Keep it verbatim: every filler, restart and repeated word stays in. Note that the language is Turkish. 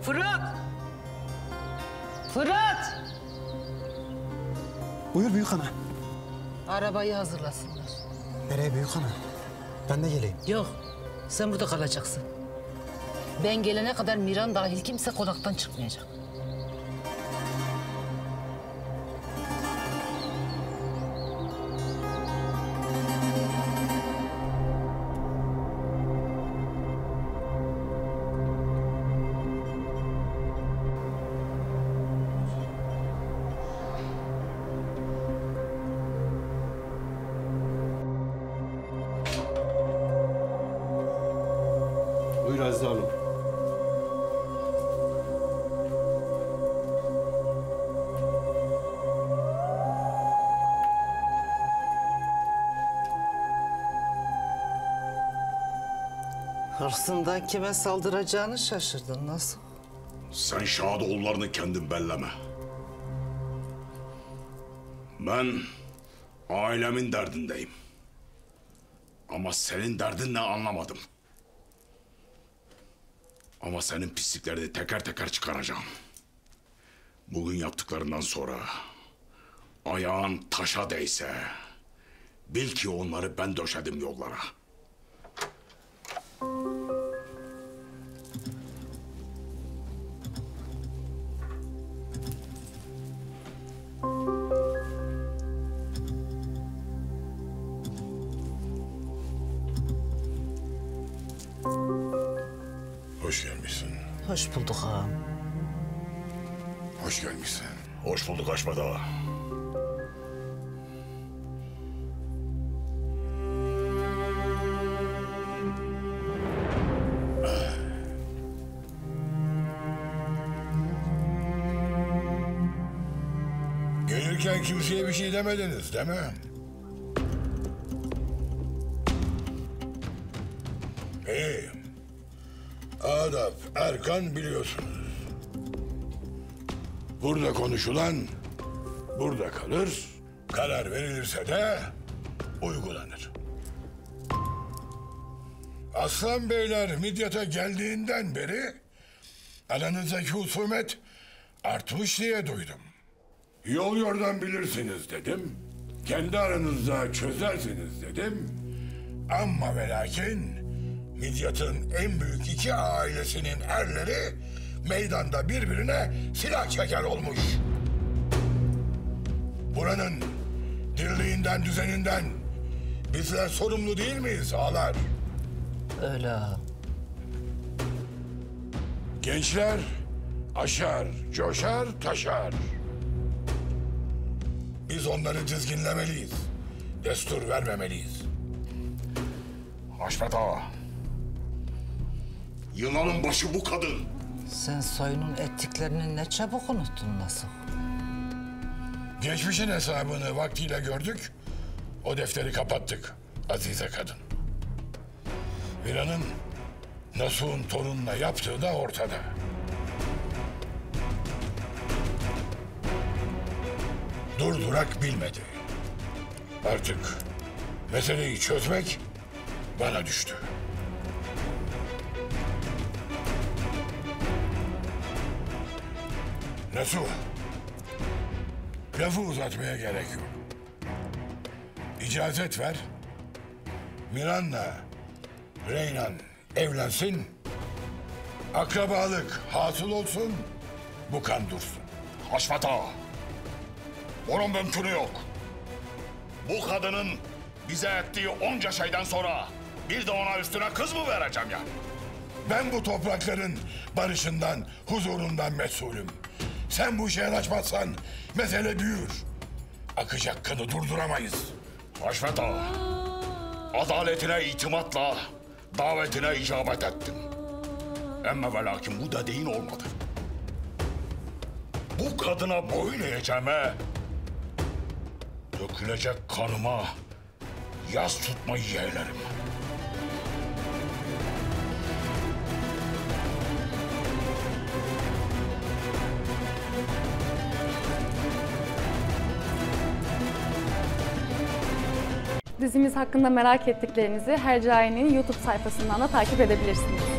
Fırat! Fırat! Buyur büyük ana. Arabayı hazırlasınlar. Nereye büyük ana? Ben de geleyim. Yok, sen burada kalacaksın. Ben gelene kadar Miran dahil kimse konaktan çıkmayacak. Buyur Azize Hanım. Hırsından kime saldıracağını şaşırdın, nasıl? Sen Şadoğullarını kendin belleme. Ben ailemin derdindeyim. Ama senin derdin ne anlamadım. Ama senin pisliklerini teker teker çıkaracağım. Bugün yaptıklarından sonra ayağın taşa değse bil ki onları ben döşedim yollara. Hoş gelmişsin. Hoş bulduk ağam. Hoş gelmişsin. Hoş bulduk Haşmet Ağa. Gelirken kimseye bir şey demediniz değil mi? İyi. Adap, erkan biliyorsunuz. Burada konuşulan burada kalır. Karar verilirse de uygulanır. Aslan Beyler Midyat'a geldiğinden beri aranızdaki husumet artmış diye duydum. Yol yordan bilirsiniz dedim. Kendi aranızda çözersiniz dedim. Ama ve lakin Midyat'ın en büyük iki ailesinin erleri meydanda birbirine silah çeker olmuş. Buranın dirliğinden, düzeninden bizler sorumlu değil miyiz ağalar? Öyle ağam. Gençler aşar, coşar, taşar. Biz onları dizginlemeliyiz. Destur vermemeliyiz. Haşmet Ağa. Yılanın başı bu kadın. Sen soyunun ettiklerini ne çabuk unuttun, nasıl? Geçmişin hesabını vaktiyle gördük. O defteri kapattık azize kadın. Miran'ın Nasuh'un torununa yaptığı da ortada. Durdurak bilmedi. Artık meseleyi çözmek bana düştü. Nasuh, lafı uzatmaya gerek yok. İcazet ver, Miran'la Reynan evlensin, akrabalık hasıl olsun, bu kan dursun. Haşmet Ağa. Bunun mümkünü yok. Bu kadının bize ettiği onca şeyden sonra bir de ona üstüne kız mı vereceğim ya? Ben bu toprakların barışından, huzurundan mesulüm. Sen bu işe yanaşmazsan mesele büyür. Akacak kanı durduramayız. Haşmet Ağa. Adaletine itimatla davetine icabet ettim. Ama ve lakin bu dediğin olmadı. Bu kadına boyun eğeceğime, dökülecek kanıma yas tutmayı yeğlerim. Dizimiz hakkında merak ettiklerinizi Hercai'nin YouTube sayfasından da takip edebilirsiniz.